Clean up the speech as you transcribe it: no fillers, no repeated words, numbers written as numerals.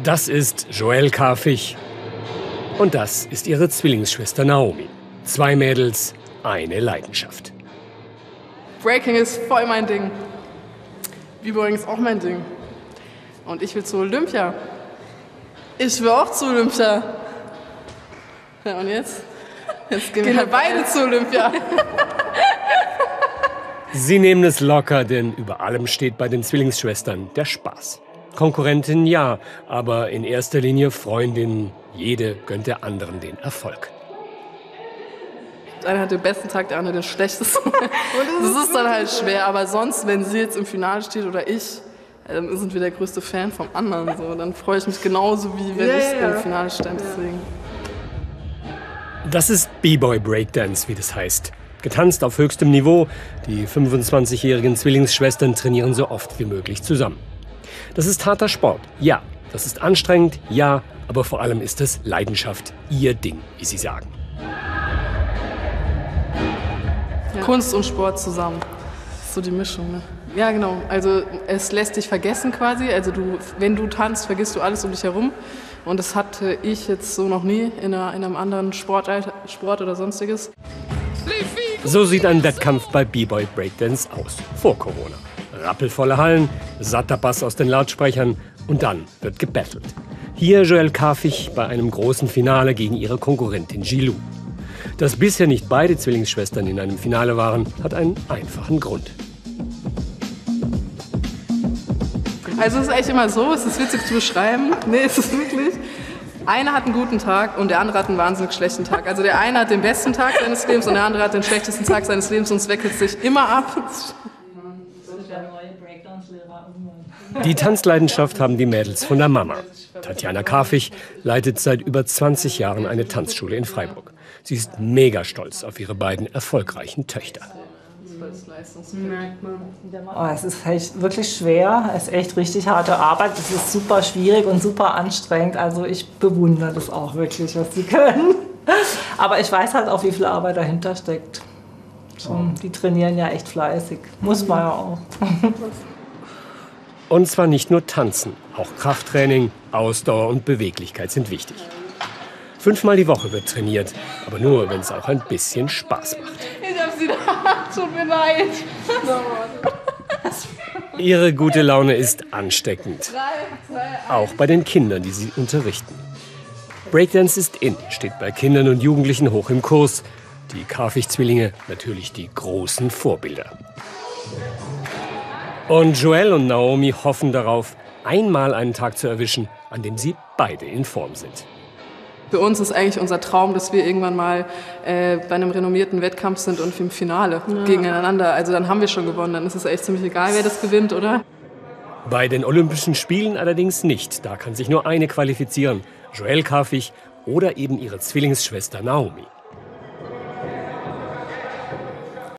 Das ist Joelle Karfig und das ist ihre Zwillingsschwester Naomi. 2 Mädels, eine Leidenschaft. Breaking ist voll mein Ding. B-Boying ist auch mein Ding. Und ich will zu Olympia. Ich will auch zu Olympia. Ja, und jetzt? Jetzt gehen wir beide zu Olympia. Sie nehmen es locker, denn über allem steht bei den Zwillingsschwestern der Spaß. Konkurrentin ja, aber in erster Linie Freundinnen. Jede gönnt der anderen den Erfolg. Der eine hat den besten Tag, der andere den schlechtesten. Das ist dann halt schwer, aber sonst, wenn sie jetzt im Finale steht oder ich, dann sind wir der größte Fan vom anderen. So. Dann freue ich mich genauso, wie wenn ich im Finale stand. Deswegen. Das ist B-Boy Breakdance, wie das heißt. Getanzt auf höchstem Niveau. Die 25-jährigen Zwillingsschwestern trainieren so oft wie möglich zusammen. Das ist harter Sport, ja. Das ist anstrengend, ja. Aber vor allem ist es Leidenschaft, ihr Ding, wie sie sagen. Ja. Kunst und Sport zusammen. Das ist so die Mischung, ne? Ja, genau. Also es lässt dich vergessen quasi. Also wenn du tanzt, vergisst du alles um dich herum. Und das hatte ich jetzt so noch nie in einem anderen Sport oder sonstiges. So sieht ein Wettkampf bei B-Boy Breakdance aus, vor Corona. Rappelvolle Hallen, satter Bass aus den Lautsprechern und dann wird gebettelt. Hier Joelle Karfig bei einem großen Finale gegen ihre Konkurrentin Jilou. Dass bisher nicht beide Zwillingsschwestern in einem Finale waren, hat einen einfachen Grund. Also es ist echt immer so, es ist witzig zu beschreiben. Nee, es ist wirklich. Einer hat einen guten Tag und der andere hat einen wahnsinnig schlechten Tag. Also der eine hat den besten Tag seines Lebens und der andere hat den schlechtesten Tag seines Lebens und es wechselt sich immer ab. Die Tanzleidenschaft haben die Mädels von der Mama. Tatjana Karfig leitet seit über 20 Jahren eine Tanzschule in Freiburg. Sie ist mega stolz auf ihre beiden erfolgreichen Töchter. Oh, es ist echt wirklich schwer. Es ist echt richtig harte Arbeit. Es ist super schwierig und super anstrengend. Also ich bewundere das auch wirklich, was sie können. Aber ich weiß halt auch, wie viel Arbeit dahinter steckt. Die trainieren ja echt fleißig. Muss man ja auch. Und zwar nicht nur Tanzen. Auch Krafttraining, Ausdauer und Beweglichkeit sind wichtig. 5-mal die Woche wird trainiert, aber nur, wenn es auch ein bisschen Spaß macht. Ich hab sie da, tut mir leid. Ihre gute Laune ist ansteckend. Auch bei den Kindern, die sie unterrichten. Breakdance ist in, steht bei Kindern und Jugendlichen hoch im Kurs. Die Karfig-Zwillinge natürlich die großen Vorbilder. Und Joelle und Naomi hoffen darauf, einmal einen Tag zu erwischen, an dem sie beide in Form sind. Für uns ist eigentlich unser Traum, dass wir irgendwann mal bei einem renommierten Wettkampf sind und im Finale gegeneinander. Also dann haben wir schon gewonnen, dann ist es echt ziemlich egal, wer das gewinnt, oder? Bei den Olympischen Spielen allerdings nicht. Da kann sich nur eine qualifizieren, Joelle Karfig oder eben ihre Zwillingsschwester Naomi.